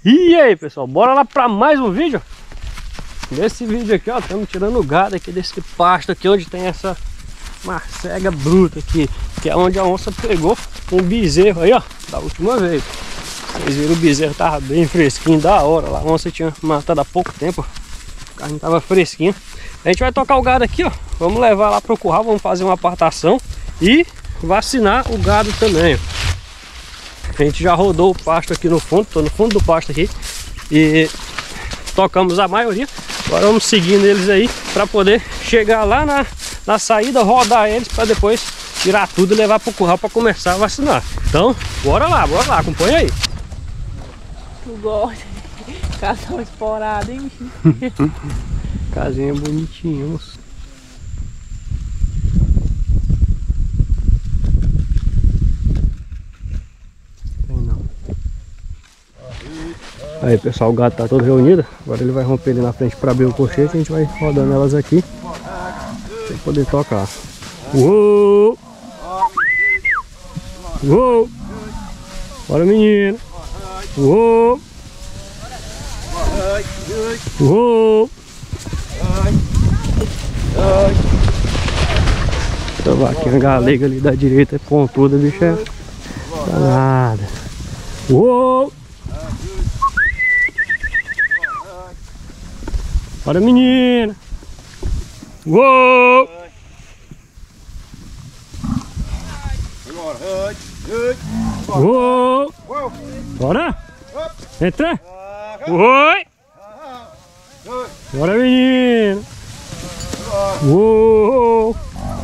E aí, pessoal, bora lá para mais um vídeo. Nesse vídeo aqui, ó, estamos tirando o gado aqui desse pasto aqui, onde tem essa marcega bruta aqui, que é onde a onça pegou um bezerro aí, ó, da última vez. Vocês viram, o bezerro tava bem fresquinho, da hora lá. A onça tinha matado há pouco tempo, a carne tava fresquinha. A gente vai tocar o gado aqui, ó, vamos levar lá pro curral, vamos fazer uma apartação e vacinar o gado também, ó. A gente já rodou o pasto aqui no fundo, tô no fundo do pasto aqui e tocamos a maioria. Agora vamos seguindo eles aí para poder chegar lá na saída, rodar eles para depois tirar tudo e levar pro curral para começar a vacinar. Então, bora lá, acompanha aí. Tu gosta de casal esporado, hein, bicho? Casinha bonitinha, moço. Aí, pessoal, o gado tá todo reunido. Agora ele vai romper ali na frente para abrir o colchete. A gente vai rodando elas aqui para poder tocar. Uou! Uou! Bora, menino! Uou! Uou! Essa vaquinha galega ali da direita é pontuda, bicho, é danada. Uou! Bora, menina! Uou! Uou! Bora! Entra! Oi! Bora, menina! Uou!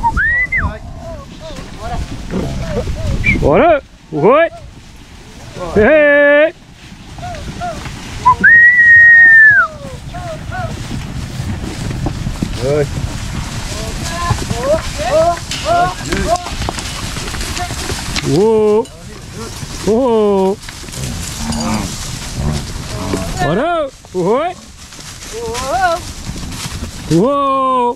Bora! Oi! Ei! Uou! Uou! Bora! Oi! Uou!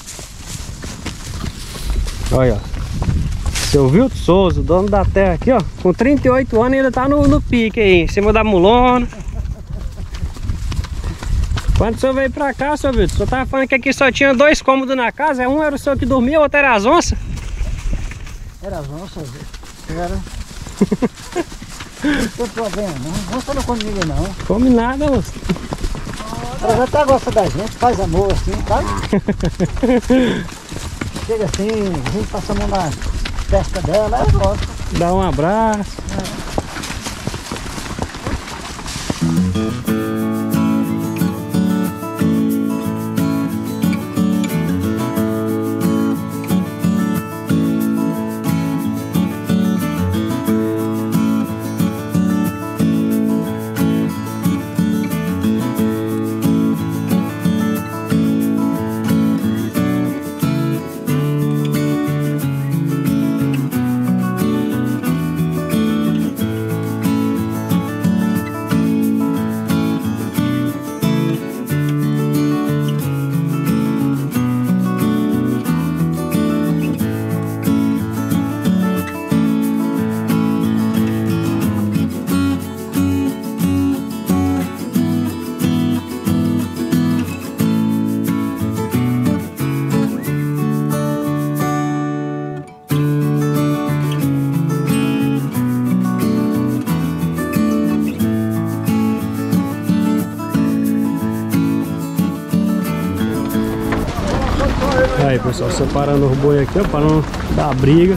Olha, seu Vilton Souza, dono da terra aqui, ó, com 38 anos ainda tá no pique aí, em cima da mulona. Quando o senhor veio pra cá, seu Vilton, o senhor tava falando que aqui só tinha 2 cômodos na casa, um era o senhor que dormia, o outro era as onças? Era as onças, era. Não tem problema não, onça não come ninguém não. Come nada, moço. Ela até gosta da gente, faz amor assim, sabe? Chega assim, a gente passa a mão na testa dela, ela gosta. Dá um abraço. Aí, pessoal, separando os boi aqui, ó, para não dar briga.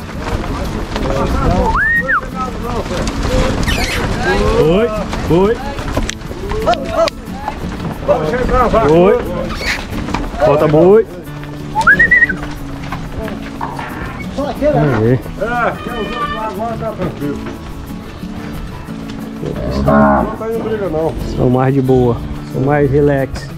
Oi, oi. Oi. Falta boi. Aí. Não tá indo briga não. São mais de boa, são mais relax.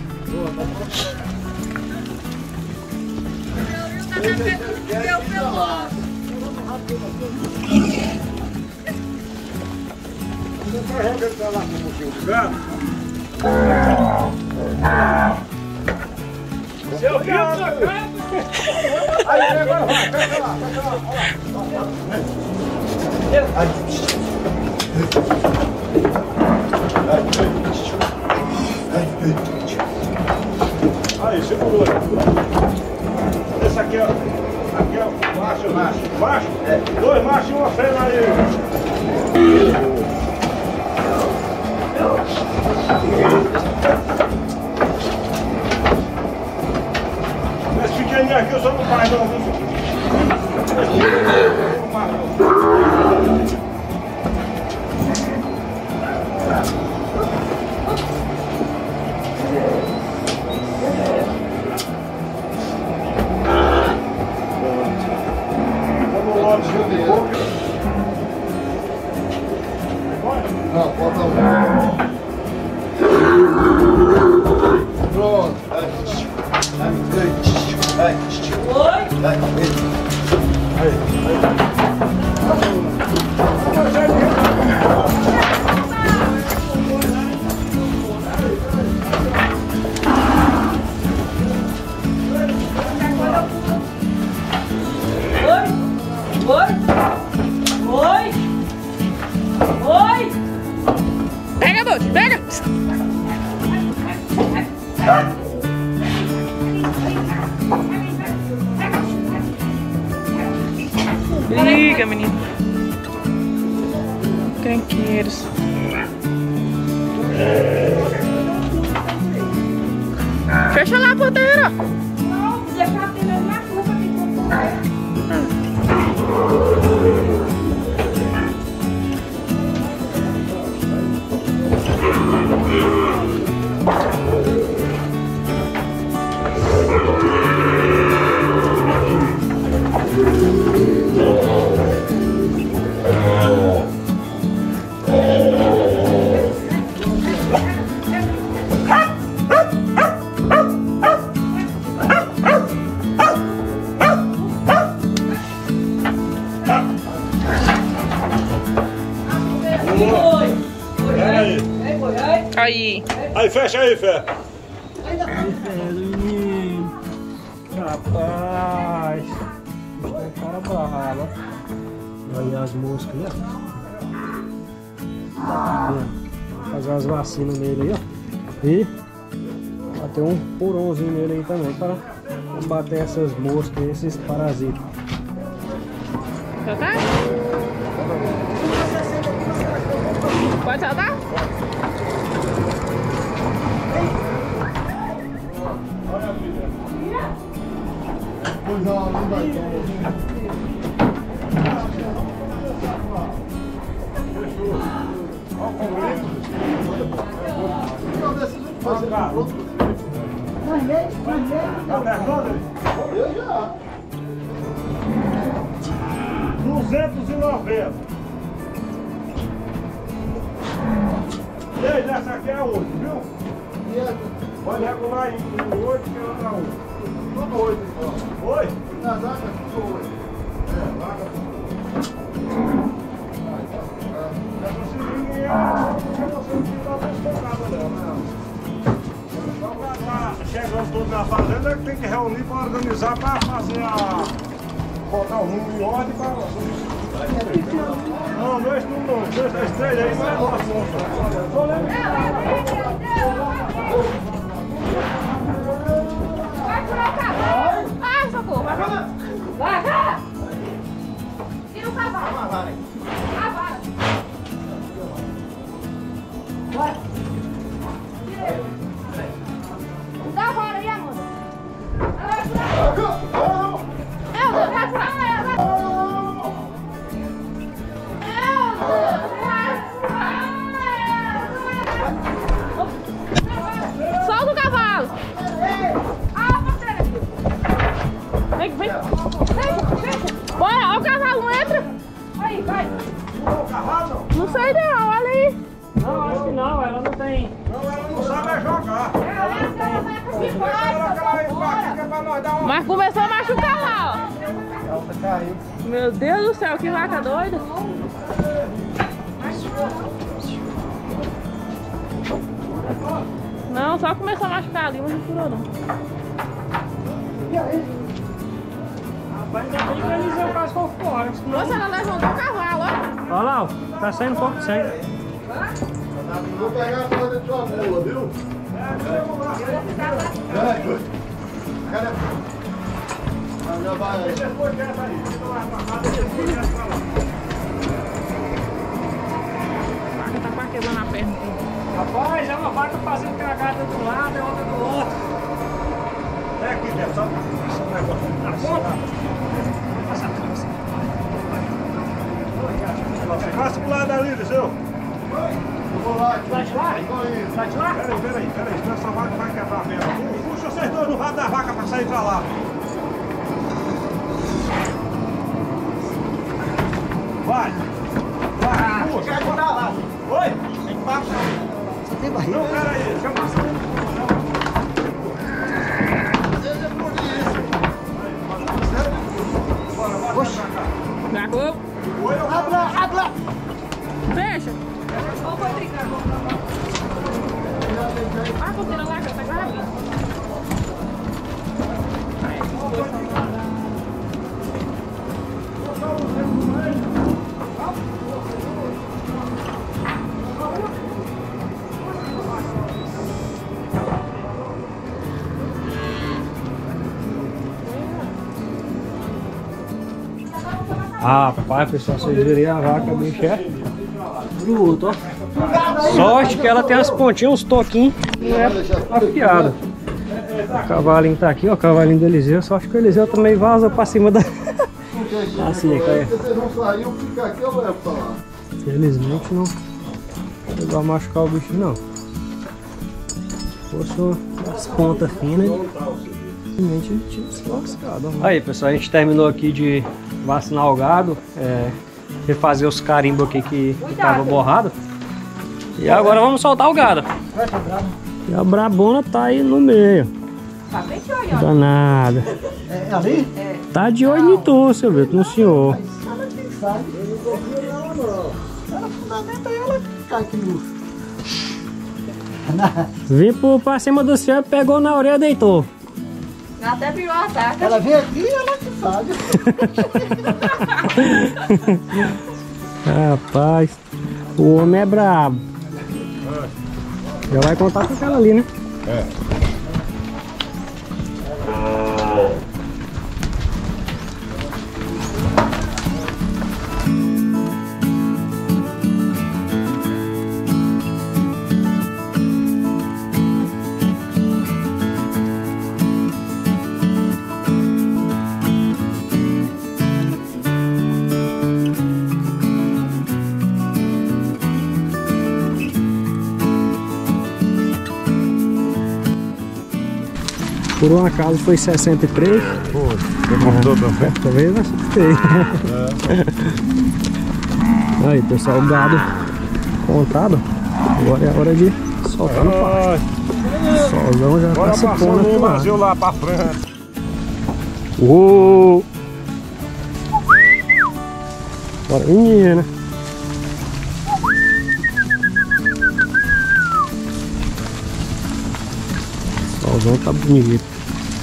Seu Vilton, aí agora vai, pega lá. Aí. Pega aí. Esse pequenininho aqui eu só não faz não, viu? Não faz não. Não, falta um. Pronto. Pega, doce, pega! Liga, menino. Tranqueiros. Fecha lá a porteira. Não, deixa a pena na curva que Aí. Aí, fecha aí, Fé. Rapaz, isso é cara barrava. Olha as moscas aí, ó. Fazer as vacinas nele aí, ó. E bater um porãozinho nele aí também para combater essas moscas e esses parasitas. Soltar? Pode soltar? Pois não, não vai. Tá perguntando? Eu já. 290. E aí, essa aqui é a 8, viu? Pode regular aí, 8 que ela tá 8. Tudo 8 então. Oi? Na zaga, tudo 8. Vaga. Essa seringa aí é porque você não tem nada estocada dela, né? Só pra estar chegando tudo na fazenda que tem que reunir para organizar para fazer a... botar o rumo em ordem para... Não, não é isso não. Esse três aí não é nosso. Só lembra. vai tirar o cavalo. Ai, socorro. Vai, vai. Tira o cavalo. Vai. Vai. Tira ele. Dá a vara aí, Amanda. Vai tirar. Meu Deus, vai tirar. Solta o cavalo! Vem, vem! Bora, olha o cavalo, não entra! Aí, vai! O cavalo? Não sei não, olha aí! Não, acho que não, ela não tem. Não, ela não sabe é jogar. Ela vai aqui fora! Mas começou a machucar lá, ó! Ela caiu. Meu Deus do céu, que vaca doida! Não, só começou a machucar ali, mas não curou não. Rapaz, ainda bem que eles iam quase com fora. Nossa, ela levantou o cavalo, ó! Olha lá, ó, tá saindo um pouco de sangue. Vou pegar a porra da sua mula, viu? Cadê? Já vai aí. Depois dessa aí. Fica lá, deixa depois dessa pra lá. Rapaz, é uma vaca fazendo cagada de um lado e outra do outro. É aqui dentro, só esse negócio na ponta. Passa pro lado ali, Liceu. Eu vou lá. Vai de lá? Vai de lá? Peraí, senão essa vaca vai quebrar a perna. Puxa vocês dois no rabo da vaca pra sair pra lá. Vai! Vai! Puxa! Quer ajudar lá? Oi! Tem que passar. Você tem barriga? Não, peraí, deixa eu passar. Acabou? Habla! Fecha. Ô, Rodrigo. Ah, vou tirar lá, que tá gravando. Rapaz, pessoal, vocês viram a vaca, bicho é bruto, ó. Sorte que ela tem as pontinhas, uns toquinhos, não é afiada. O cavalinho tá aqui, ó, o cavalinho do Eliseu. Só acho que o Eliseu também vaza pra cima da... Assim, cara. Vocês vão sair, eu fico aqui, eu levo pra lá. Felizmente não chegou a machucar o bicho, não. Fosse as pontas finas, realmente ele tinha se lascado. Aí, pessoal, a gente terminou aqui de vacinar o gado, refazer os carimbos aqui que tava borrado. E agora vamos soltar o gado. E a brabona tá aí no meio. Tá bem de olho, ó. Danada. É ali? Tá de olho em tu, seu Vitor, no senhor. Ela quem sabe. Eu não confio nela, não. Ela fundamenta ela cai aqui no... Vim pra cima do senhor, pegou na orelha e deitou. Até virou a taca. Ela vem aqui e ela que sabe. Rapaz, o homem é brabo. Já vai contar com aquela ali, né? Por um acaso foi 63. Pô, você comprou também? Talvez acertei. Aí, pessoal, o gado contado. Agora é a hora de soltar no pasto. O solzão já Bora tá se passando pondo o aqui lá. Brasil lá pra frente. Uou! Bora, menina. O solzão tá bonito.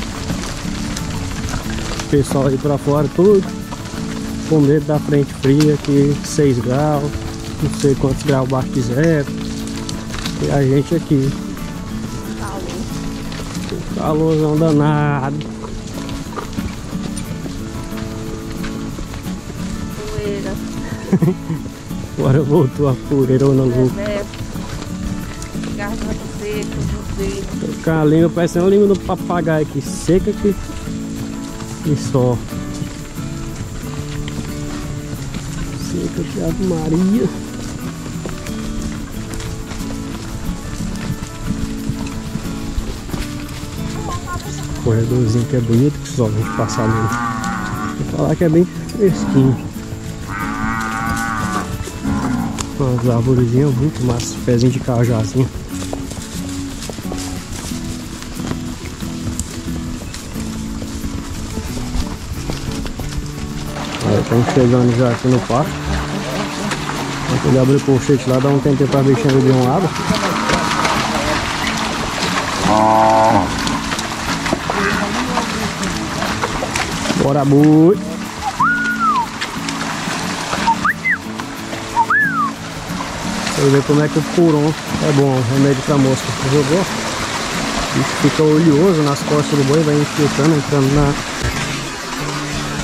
O pessoal aí pra fora tudo com medo da frente fria, aqui 6 graus, não sei quantos graus abaixo de zero. E a gente aqui, calorzão danado. Poeira. Agora voltou a poeirona louca. Garganta seca, não sei. Com a língua parecendo a língua do papagaio aqui, seca aqui e só. Seca aqui, Ave Maria. Corredorzinho que é bonito, que só a gente passar nele. Vou falar que é bem fresquinho. Umas arvorezinhas muito massa, pezinho de cajazinho. Estamos chegando já aqui no parque. Ele abre o colchete lá, dá um tempinho para ver bichinha de um lado. Bora, boi! Pra ver como é que o puron é bom, remédio pra mosca. Jogou? O bicho fica oleoso nas costas do boi, vai infiltrando, entrando na...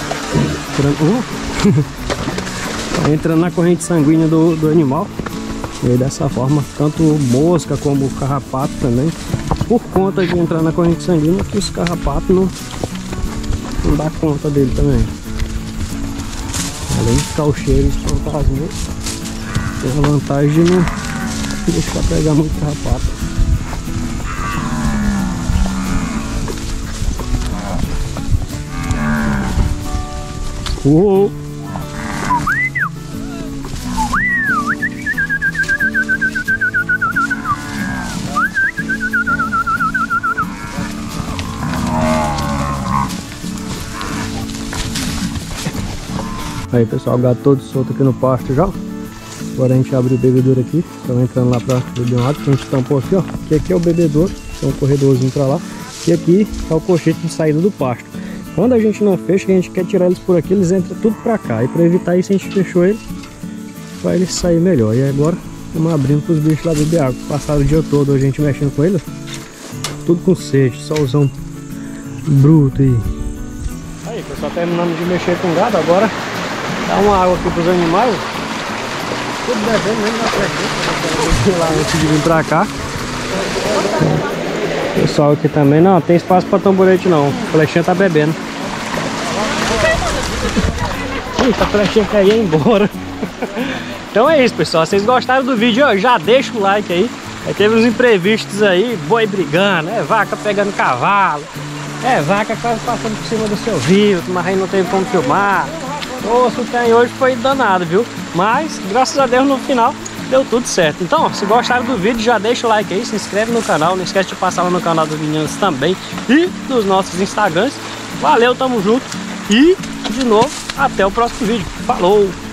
Tá entrando na corrente sanguínea do animal. E aí, dessa forma, tanto mosca como carrapato também, por conta de entrar na corrente sanguínea, que os carrapatos não dá conta dele também. Além de ficar o cheiro e espantar as moscas, tem a vantagem de não deixar pegar muito carrapato. Uou! Aí pessoal, o gado todo solto aqui no pasto já. Agora a gente abre o bebedouro aqui. Estão entrando lá para beber uma água, que a gente tampou aqui, ó. Que aqui é o bebedouro, tem um corredorzinho para lá. E aqui é o colchete de saída do pasto. Quando a gente não fecha, a gente quer tirar eles por aqui, eles entram tudo para cá. E para evitar isso, a gente fechou ele para eles sair melhor. E agora estamos abrindo para os bichos lá beber água. Passaram o dia todo a gente mexendo com eles, tudo com sede, solzão bruto aí. Aí pessoal, terminamos de mexer com o gado, agora dá uma água aqui para os animais. Tudo bebendo mesmo na frente lá antes de vir para cá. Pessoal aqui também não tem espaço para tamborete não. A flechinha tá bebendo. Eita, a flechinha quer ir embora. Então é isso, pessoal. Se vocês gostaram do vídeo, ó, já deixa o like aí. Aí teve uns imprevistos aí, boi brigando, vaca pegando cavalo, vaca quase passando por cima do seu rio, mas aí não teve como filmar. O tem hoje foi danado, viu? Mas, graças a Deus, no final deu tudo certo. Então, se gostaram do vídeo, já deixa o like aí, se inscreve no canal. Não esquece de passar lá no canal dos meninos também e nos nossos Instagrams. Valeu, tamo junto. E, de novo, até o próximo vídeo. Falou!